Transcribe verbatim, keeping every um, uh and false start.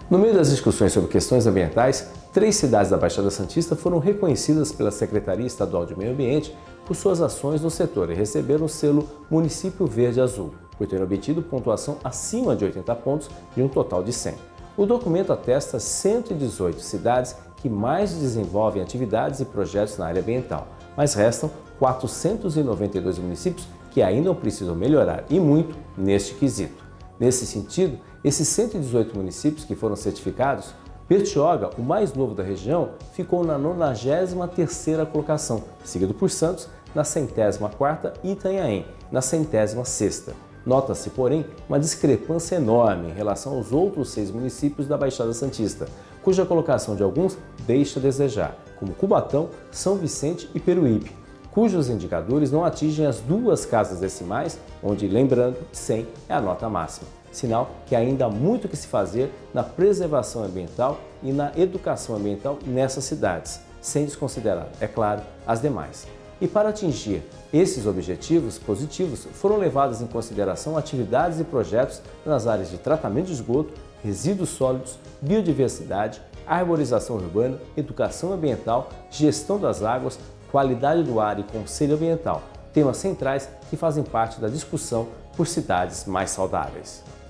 No meio das discussões sobre questões ambientais, três cidades da Baixada Santista foram reconhecidas pela Secretaria Estadual de Meio Ambiente por suas ações no setor e receberam o selo Município Verde Azul, por terem obtido pontuação acima de oitenta pontos de um total de cem. O documento atesta cento e dezoito cidades que mais desenvolvem atividades e projetos na área ambiental, mas restam quatrocentos e noventa e dois municípios que ainda precisam melhorar e muito neste quesito. Nesse sentido, esses cento e dezoito municípios que foram certificados, Bertioga, o mais novo da região, ficou na nonagésima terceira colocação, seguido por Santos na centésima quarta e Itanhaém na centésima sexta. Nota-se, porém, uma discrepância enorme em relação aos outros seis municípios da Baixada Santista, cuja colocação de alguns deixa a desejar, como Cubatão, São Vicente e Peruíbe, cujos indicadores não atingem as duas casas decimais, onde, lembrando, cem é a nota máxima. Sinal que ainda há muito o que se fazer na preservação ambiental e na educação ambiental nessas cidades, sem desconsiderar, é claro, as demais. E para atingir esses objetivos positivos, foram levadas em consideração atividades e projetos nas áreas de tratamento de esgoto, resíduos sólidos, biodiversidade, arborização urbana, educação ambiental, gestão das águas, qualidade do ar e conselho ambiental, temas centrais que fazem parte da discussão por cidades mais saudáveis.